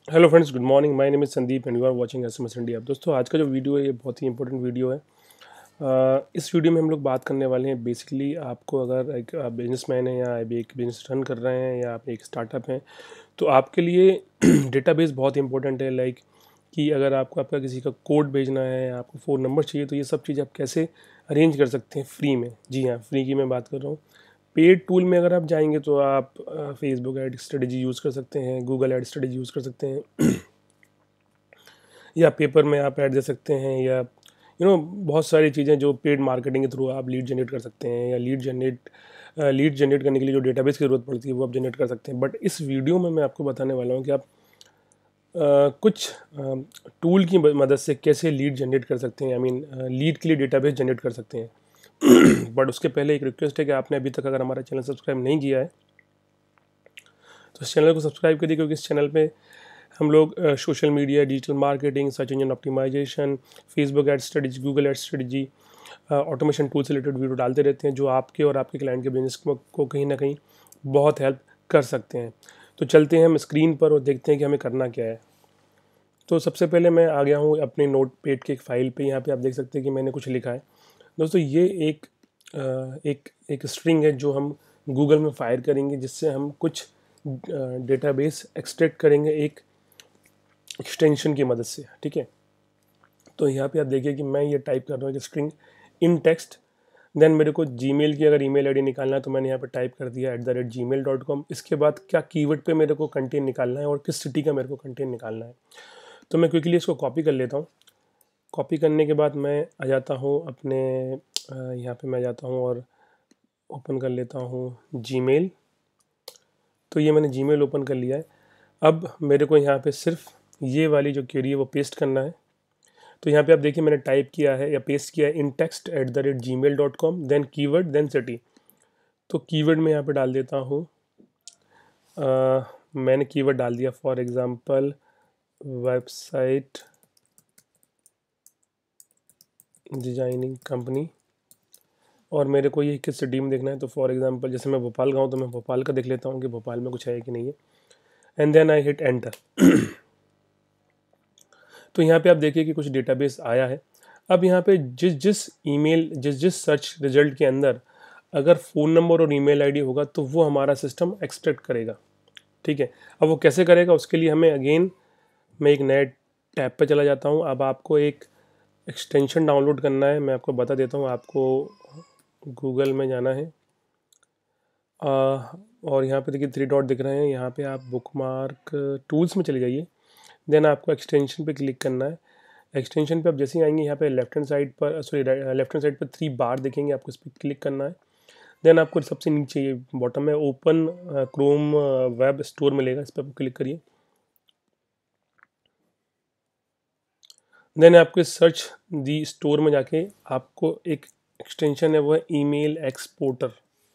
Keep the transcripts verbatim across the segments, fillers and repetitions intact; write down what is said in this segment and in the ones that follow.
Hello friends, good morning. My name is Sandeep and you are watching S M S India. दोस्तों, आज का जो video है ये बहुत ही इंपॉर्टेंट वीडियो है। अ, इस वीडियो में हम लोग बात करने वाले हैं बेसिकली आपको अगर एक आप बिजनेसमैन हैं या अभी एक बिजनेस रन कर रहे हैं या आप एक स्टार्टअप हैं तो आपके लिए डेटाबेस बहुत इंपॉर्टेंट है। लाइक कि अगर आपको आपका किसी का कोड भेजना है, आपको फ़ोन नंबर चाहिए, तो ये सब चीज़ आप कैसे अरेंज कर सकते हैं फ्री में। जी हाँ, फ्री की मैं बात कर रहा हूँ। पेड टूल में अगर आप जाएंगे तो आप फेसबुक एड स्ट्रेटजी यूज़ कर सकते हैं, गूगल एड स्ट्रेटजी यूज़ कर सकते हैं या पेपर में आप ऐड दे सकते हैं, या यू नो बहुत सारी चीज़ें जो पेड मार्केटिंग के थ्रू आप लीड जनरेट कर सकते हैं, या लीड जनरेट लीड जनरेट करने के लिए जो डेटाबेस की ज़रूरत पड़ती है वो आप जनरेट कर सकते हैं। बट इस वीडियो में मैं आपको बताने वाला हूँ कि आप uh, कुछ टूल uh, की मदद से कैसे लीड जनरेट कर सकते हैं। आई मीन लीड के लिए डेटाबेस जनरेट कर सकते हैं। बट उसके पहले एक रिक्वेस्ट है कि आपने अभी तक अगर हमारा चैनल सब्सक्राइब नहीं किया है तो इस चैनल को सब्सक्राइब करिए, क्योंकि इस चैनल पे हम लोग social media, digital marketing, search engine optimisation, Facebook ad strategy, Google ad strategy, automation tool से रिलेटेड वीडियो डालते रहते हैं जो आपके और आपके क्लाइंट के बिजनेस को, को कहीं ना कहीं बहुत हेल्प कर सकते हैं। तो चलते हैं हम स्क्रीन पर और देखते हैं कि हमें करना क्या है। तो सबसे पहले मैं आ गया हूँ अपने नोट पैड के एक फाइल पे। यहाँ पे आप देख सकते हैं कि मैंने कुछ लिखा है। दोस्तों, ये एक एक एक स्ट्रिंग है जो हम गूगल में फायर करेंगे, जिससे हम कुछ डेटाबेस एक्सट्रैक्ट करेंगे एक एक्सटेंशन की मदद से। ठीक है, तो यहाँ पे आप देखिए कि मैं ये टाइप कर रहा हूँ कि स्ट्रिंग इन टेक्स्ट। देन मेरे को जीमेल की अगर ईमेल आईडी निकालना है तो मैंने यहाँ पे टाइप कर दिया at the rate Gmail dot com. इसके बाद क्या कीवर्ड पे मेरे को कंटेंट निकालना है और किस सिटी का मेरे को कंटेंट निकालना है, तो मैं क्विकली इसको कॉपी कर लेता हूँ। कॉपी करने के बाद मैं आ जाता हूँ अपने यहाँ पे मैं जाता हूँ और ओपन कर लेता हूँ जीमेल। तो ये मैंने जीमेल ओपन कर लिया है। अब मेरे को यहाँ पे सिर्फ ये वाली जो क्वेरी है वो पेस्ट करना है। तो यहाँ पे आप देखिए मैंने टाइप किया है या पेस्ट किया है intext at the rate Gmail dot com, then keyword, then city. तो कीवर्ड में यहाँ पे डाल देता हूँ, मैंने कीवर्ड डाल दिया for example website designing company, और मेरे को ये किस सिटी में देखना है। तो फॉर एग्जांपल जैसे मैं भोपाल का हूँ तो मैं भोपाल का देख लेता हूँ कि भोपाल में कुछ है कि नहीं है, and then I hit enter. तो यहाँ पे आप देखिए कि कुछ डेटाबेस आया है। अब यहाँ पे जिस जिस ईमेल जिस जिस सर्च रिजल्ट के अंदर अगर फ़ोन नंबर और ईमेल आईडी होगा तो वो हमारा सिस्टम एक्सट्रैक्ट करेगा। ठीक है, अब वो कैसे करेगा उसके लिए हमें अगेन मैं एक नए टैब पे चला जाता हूँ। अब आपको एक एक्सटेंशन डाउनलोड करना है, मैं आपको बता देता हूँ। आपको गूगल में जाना है आ, और यहाँ पे देखिए थ्री डॉट दिख रहे हैं, यहाँ पे आप बुकमार्क टूल्स में चले जाइए। देन आपको एक्सटेंशन पे क्लिक करना है। एक्सटेंशन पे आप जैसे ही आएंगे यहाँ पे लेफ्ट हैंड साइड पर सॉरी लेफ्ट हैंड साइड पर थ्री बार दिखेंगे, आपको इस पर क्लिक करना है। देन आपको सबसे नीचे ये बॉटम में ओपन क्रोम वेब स्टोर मिलेगा, इस पर आप क्लिक करिए। देन आपके सर्च दी स्टोर में जाके आपको एक एक्सटेंशन है वो है ईमेल एक्सपोर्टर।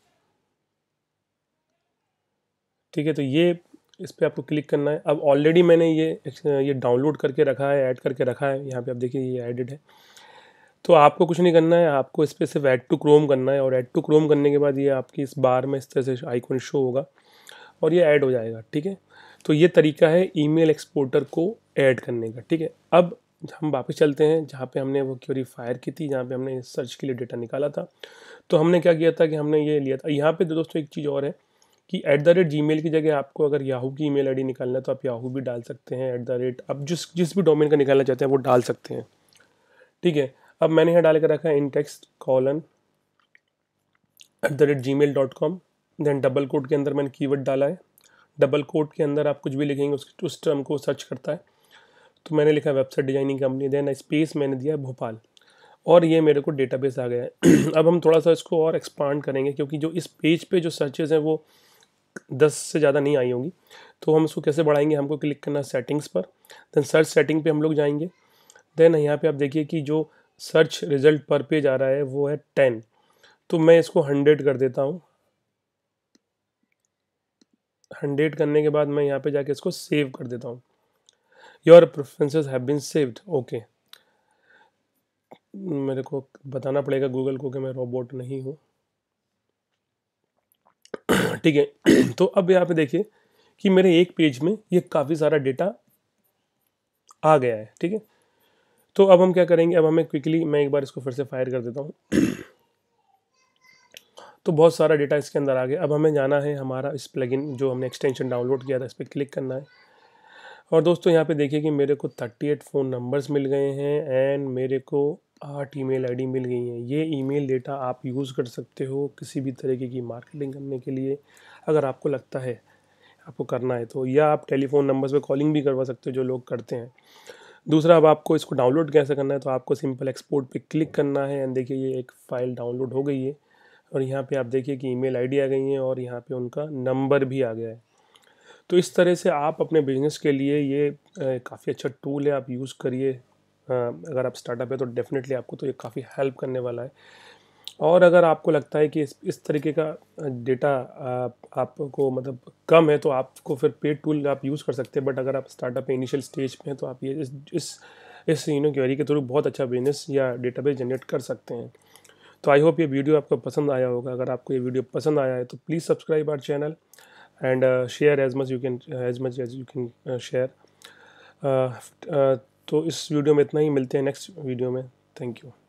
ठीक है, तो ये इस पर आपको क्लिक करना है। अब ऑलरेडी मैंने ये ये डाउनलोड करके रखा है, ऐड करके रखा है। यहाँ पे आप देखिए ये एडिड है। तो आपको कुछ नहीं करना है, आपको इस पर सिर्फ ऐड टू क्रोम करना है, और ऐड टू क्रोम करने के बाद ये आपकी इस बार में इस तरह से आइकन शो होगा और ये ऐड हो जाएगा। ठीक है, तो ये तरीका है ईमेल एक्सपोर्टर को ऐड करने का। ठीक है, अब हम वापस चलते हैं जहाँ पे हमने वो क्वेरी फायर की थी, जहाँ पे हमने सर्च के लिए डेटा निकाला था। तो हमने क्या किया था कि हमने ये लिया था। यहाँ पे दोस्तों एक चीज़ और है कि at the rate Gmail की जगह आपको अगर याहू की ईमेल आईडी निकालना है तो आप याहू भी डाल सकते हैं। एट द रेट आप जिस जिस भी डोमेन का निकालना चाहते हैं वो डाल सकते हैं। ठीक है, अब मैंने यहाँ डाल कर रखा है intext colon at the rate Gmail dot com. Then double quote के अंदर मैंने कीवर्ड डाला है। डबल कोट के अंदर आप कुछ भी लिखेंगे उस उस टर्म को सर्च करता है। तो मैंने लिखा website designing company, then space मैंने दिया भोपाल, और ये मेरे को डेटाबेस आ गया है। अब हम थोड़ा सा इसको और एक्सपांड करेंगे, क्योंकि जो इस पेज पे जो सर्चेज हैं वो दस से ज़्यादा नहीं आई होंगी। तो हम इसको कैसे बढ़ाएंगे, हमको क्लिक करना सेटिंग्स पर। देन सर्च सेटिंग पे हम लोग जाएंगे। देन यहाँ पे आप देखिए कि जो सर्च रिजल्ट पर पेज आ रहा है वो है टेन, तो मैं इसको हंड्रेड कर देता हूँ। हंड्रेड करने के बाद मैं यहाँ पे जाके इसको सेव कर देता हूँ। Your preferences have been saved. Okay, मेरे को बताना पड़ेगा गूगल को कि मैं रोबोट नहीं हूँ। ठीक है, तो अब यहाँ पे देखिए कि मेरे एक पेज में ये काफ़ी सारा डेटा आ गया है, ठीक है। तो अब हम क्या करेंगे, अब हमें क्विकली, मैं एक बार इसको फिर से फायर कर देता हूँ। तो बहुत सारा डेटा इसके अंदर आ गया। अब हमें जाना है हमारा इस प्लगइन जो हमने एक्सटेंशन डाउनलोड किया था, इस पर क्लिक करना है। और दोस्तों यहाँ पे देखिए कि मेरे को अड़तीस फ़ोन नंबर्स मिल गए हैं एंड मेरे को आठ ईमेल आईडी मिल गई हैं। ये ईमेल डेटा आप यूज़ कर सकते हो किसी भी तरीके की मार्केटिंग करने के लिए, अगर आपको लगता है आपको करना है तो, या आप टेलीफोन नंबर्स पे कॉलिंग भी करवा सकते हो जो लोग करते हैं। दूसरा, अब आपको इसको डाउनलोड कैसे करना है, तो आपको सिंपल एक्सपोर्ट पे क्लिक करना है एंड देखिए ये एक फ़ाइल डाउनलोड हो गई है। और यहाँ पे आप देखिए कि ईमेल आईडी आ गई है और यहाँ पे उनका नंबर भी आ गया है। तो इस तरह से आप अपने बिजनेस के लिए ये काफ़ी अच्छा टूल है, आप यूज़ करिए। अगर आप स्टार्टअप है तो डेफिनेटली आपको तो ये काफ़ी हेल्प करने वाला है। और अगर आपको लगता है कि इस इस तरीके का डेटा आप, आपको मतलब कम है, तो आपको फिर पेड टूल आप यूज़ कर सकते हैं। बट अगर आप स्टार्टअप में इनिशियल स्टेज पे हैं तो आप ये इस इस इस यू नो क्वेरी के थ्रू बहुत अच्छा बिजनेस या डेटाबेस जनरेट कर सकते हैं। तो आई होप ये वीडियो आपको पसंद आया होगा। अगर आपको ये वीडियो पसंद आया है तो please subscribe our channel and share as much you can as much as you can share. तो इस वीडियो में इतना ही, मिलते हैं नेक्स्ट वीडियो में। Thank you.